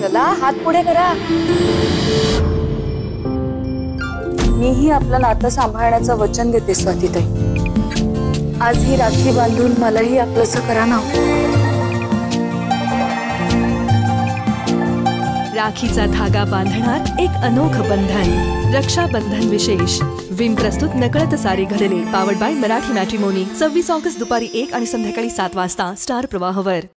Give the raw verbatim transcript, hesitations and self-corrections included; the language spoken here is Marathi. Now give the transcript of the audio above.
चला हात पुढे करा. मीही आपलं नातं सांभाळण्याचं वचन देते स्वातीताई. आज ही राखी बांधून मलाही आपलंसं करा ना. राखीचा धागा बांधणार एक अनोखं बंधन. रक्षाबंधन विशेष विम प्रस्तुत नकळत सारी घडले. Powered by Marathi matrimony. सव्वीस ऑगस्ट दुपारी एक आणि संध्याकाळी सात वाजता स्टार प्रवाहवर.